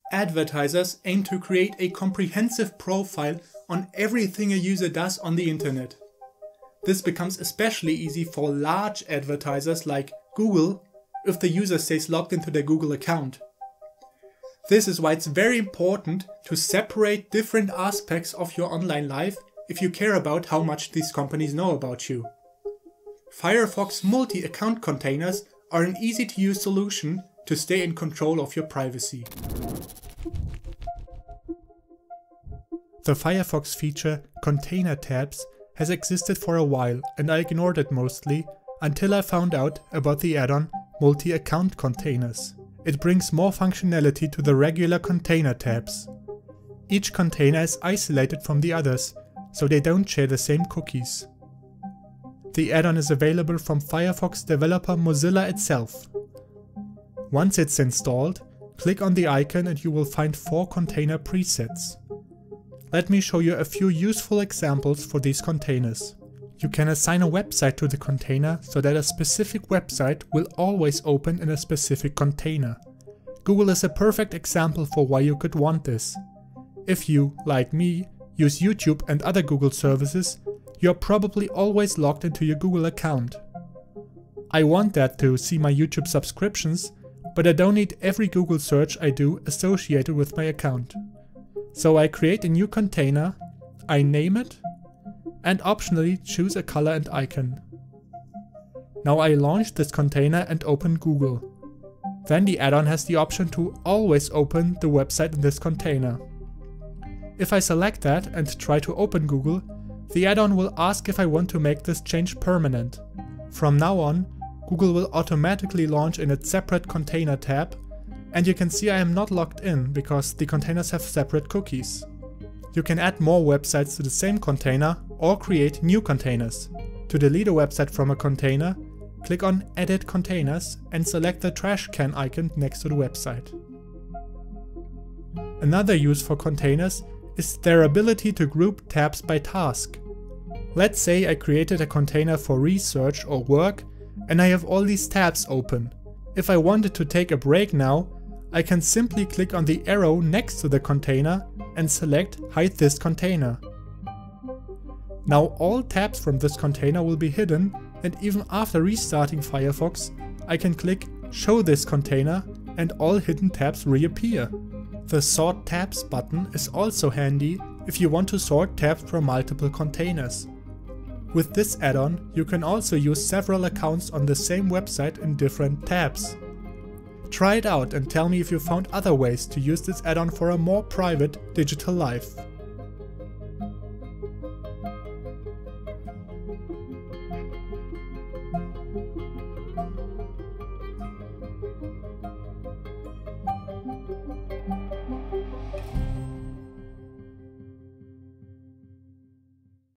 Advertisers aim to create a comprehensive profile on everything a user does on the internet. This becomes especially easy for large advertisers like Google if the user stays logged into their Google account. This is why it's very important to separate different aspects of your online life if you care about how much these companies know about you. Firefox multi-account containers are an easy-to-use solution to stay in control of your privacy. The Firefox feature Container Tabs has existed for a while and I ignored it mostly until I found out about the add-on Multi-Account Containers. It brings more functionality to the regular container tabs. Each container is isolated from the others, so they don't share the same cookies. The add-on is available from Firefox developer Mozilla itself. Once it's installed, click on the icon and you will find 4 container presets. Let me show you a few useful examples for these containers. You can assign a website to the container so that a specific website will always open in a specific container. Google is a perfect example for why you could want this. If you, like me, use YouTube and other Google services, you are probably always logged into your Google account. I want that to see my YouTube subscriptions, but I don't need every Google search I do associated with my account. So I create a new container, I name it, and optionally choose a color and icon. Now I launch this container and open Google. Then the add-on has the option to always open the website in this container. If I select that and try to open Google, the add-on will ask if I want to make this change permanent. From now on, Google will automatically launch in its separate container tab, and you can see I am not logged in because the containers have separate cookies. You can add more websites to the same container or create new containers. To delete a website from a container, click on Edit Containers and select the trash can icon next to the website. Another use for containers is their ability to group tabs by task. Let's say I created a container for research or work and I have all these tabs open. If I wanted to take a break now, I can simply click on the arrow next to the container and select Hide this container. Now all tabs from this container will be hidden, and even after restarting Firefox, I can click Show this container and all hidden tabs reappear. The Sort Tabs button is also handy if you want to sort tabs from multiple containers. With this add-on, you can also use several accounts on the same website in different tabs. Try it out and tell me if you found other ways to use this add-on for a more private digital life.